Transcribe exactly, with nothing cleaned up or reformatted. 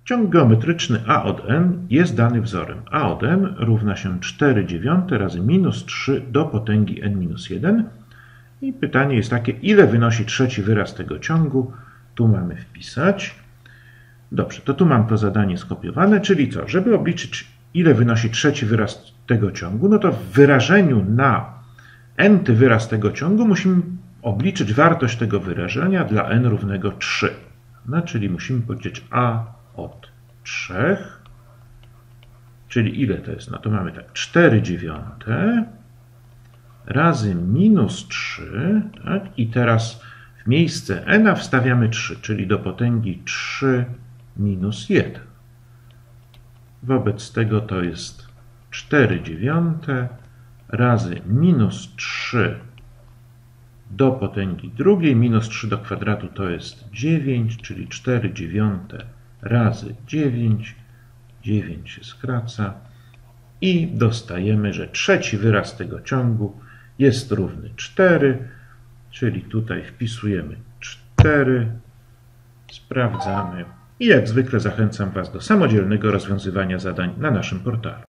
Ciąg geometryczny a od n jest dany wzorem. A od n równa się cztery dziewiąte razy minus trzy do potęgi n minus jeden. I pytanie jest takie, ile wynosi trzeci wyraz tego ciągu? Tu mamy wpisać. Dobrze, to tu mam to zadanie skopiowane, czyli co? Żeby obliczyć, ile wynosi trzeci wyraz tego ciągu, no to w wyrażeniu na n-ty wyraz tego ciągu musimy obliczyć wartość tego wyrażenia dla n równego trzy. No, czyli musimy powiedzieć a od trzech, czyli ile to jest? No to mamy tak, cztery dziewiąte razy minus trzy, tak? I teraz w miejsce n wstawiamy trzy, czyli do potęgi trzy minus jeden. Wobec tego to jest cztery dziewiąte razy minus trzy do potęgi drugiej, minus trzy do kwadratu to jest dziewięć, czyli cztery dziewiąte razy dziewięć, dziewięć się skraca i dostajemy, że trzeci wyraz tego ciągu jest równy cztery, czyli tutaj wpisujemy cztery, sprawdzamy i jak zwykle zachęcam Was do samodzielnego rozwiązywania zadań na naszym portalu.